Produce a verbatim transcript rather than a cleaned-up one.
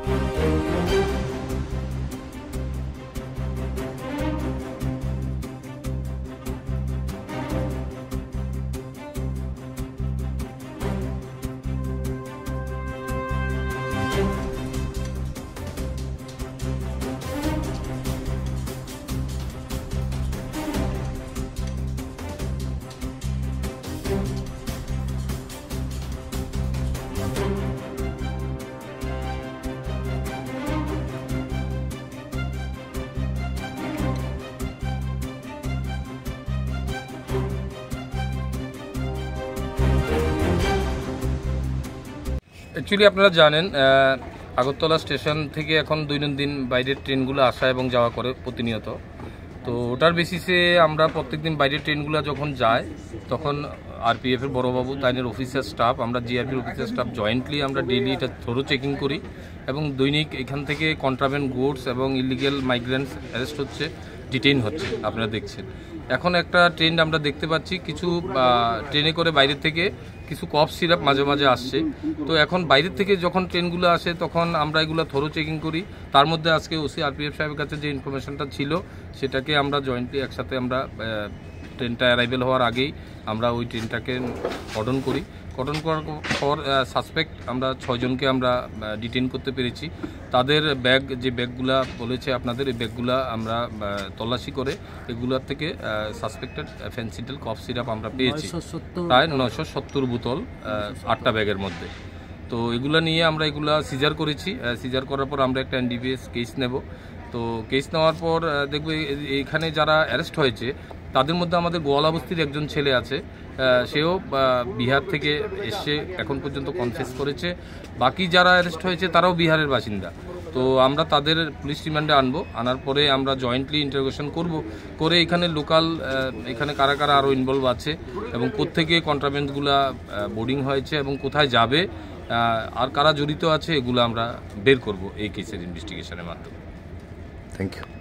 Actually আপনারা জানেন Agartala station থেকে এখন দৈনন্দিন বাইরের ট্রেনগুলো আসা এবং যাওয়া করে প্রতিনিয়ত। তো ওটার বেসিসে আমরা প্রত্যেকদিন বাইরের ট্রেনগুলো যখন যায় তখন আরপিএফের বড়োবাবু তাইনের অফিসার স্টাফ, আমরা জিআরপির অফিসার স্টাফ জয়েন্টলি আমরা ডেইলি এটা থ্রো চেকিং করি এবং দৈনিক এখান থেকে কন্ট্রাব্যান্ড গুডস এবং ইলিগেল মাইগ্রেন্টস অ্যারেস্ট হচ্ছে, ডিটেইন হচ্ছে। আপনারা দেখছেন এখন একটা ট্রেন্ড আমরা দেখতে পাচ্ছি, কিছু ট্রেনে করে বাইরের থেকে কিছু কফ সিরাপ মাঝে মাঝে আসছে। তো এখন বাইরের থেকে যখন ট্রেনগুলো আসে তখন আমরা এগুলো থরো চেকিং করি। তার মধ্যে আজকে ওসি আরপিএফ সাহেবের কাছে যে ইনফরমেশনটা ছিল সেটাকে আমরা জয়েন্টলি একসাথে আমরা ট্রেনটা অ্যারাইভেল হওয়ার আগেই আমরা ওই ট্রেনটাকে কর্ডন করি। কর্ডন করার পর সাসপেক্ট আমরা ছয়জনকে আমরা ডিটেইন করতে পেরেছি। তাদের ব্যাগ যে ব্যাগগুলা বলেছে আপনাদের, এই ব্যাগগুলা আমরা তল্লাশি করে এগুলার থেকে সাসপেক্টেড ফেন্সিডেল কফ সিরাপ আমরা পেয়েছি প্রায় নয়শো সত্তর বোতল আটটা ব্যাগের মধ্যে। তো এগুলা নিয়ে আমরা এগুলা সিজার করেছি। সিজার করার পর আমরা একটা এনডিপিএস কেস নেব। তো কেস নেওয়ার পর দেখবে এখানে যারা অ্যারেস্ট হয়েছে তাদের মধ্যে আমাদের গোয়ালাবস্তির একজন ছেলে আছে, সেও বিহার থেকে এসে এখন পর্যন্ত কনফেস করেছে। বাকি যারা অ্যারেস্ট হয়েছে তারাও বিহারের বাসিন্দা। তো আমরা তাদের পুলিশ রিমান্ডে আনবো, আনার পরে আমরা জয়েন্টলি ইন্টারোগেশন করব, করে এখানে লোকাল এখানে কারা কারা আরও ইনভলভ আছে এবং কোত্থেকে কন্ট্রাব্যান্ডগুলা বোর্ডিং হয়েছে এবং কোথায় যাবে আর কারা জড়িত আছে এগুলো আমরা বের করব এই কেসের ইনভেস্টিগেশনের মাধ্যমে। Thank you.